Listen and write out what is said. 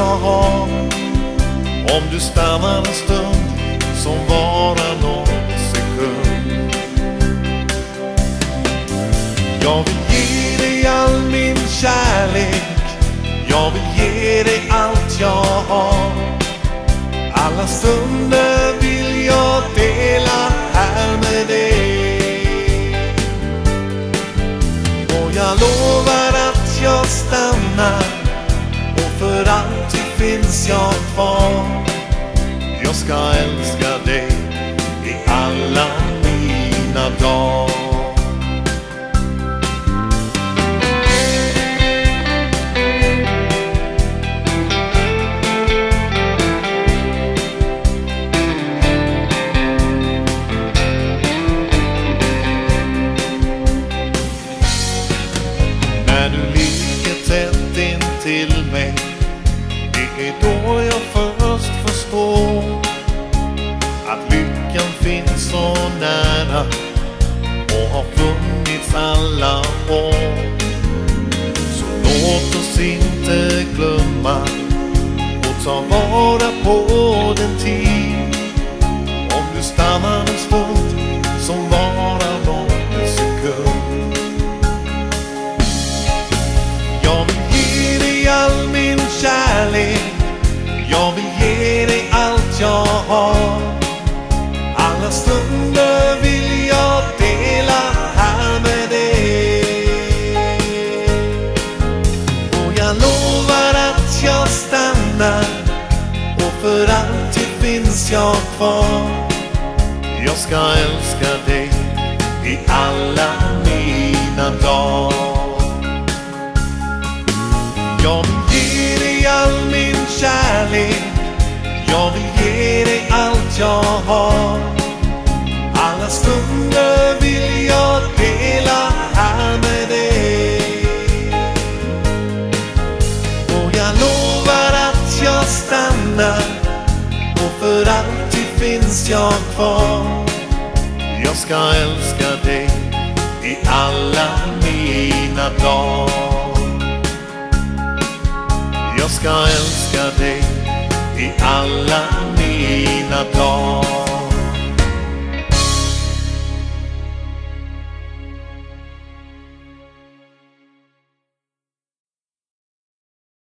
har. Om du stannar en stund som varar någon sekund. Jag vill ge dig all min kärlek, jag vill ge dig allt jag har. Alla stunder vill jag dela här med dig. Och jag lovar att jag stannar, och för alltid finns jag kvar. Jag ska älska dig i alla mina dagar. När du ligger tätt in till mig, det är då jag först förstår att lyckan finns så nära och har funnits alla år. Så låt oss inte glömma och ta vara på den tid. Om du stannar en stund som varar någon sekund. Jag vill ge dig all min kärlek, jag vill ge dig allt jag har. Alla stunder vill jag dela här med dig. Och jag lovar att jag stannar, och för alltid finns jag kvar. Jag ska älska dig i alla mina dagar. Jag vill ge dig all min kärlek, jag vill ge dig allt jag har. Alla stunder vill jag dela här med dig. Och jag lovar att jag stannar, och för alltid finns jag kvar. Jag ska älska dig i alla mina dagar. Jag ska älska dig i alla mina dagar.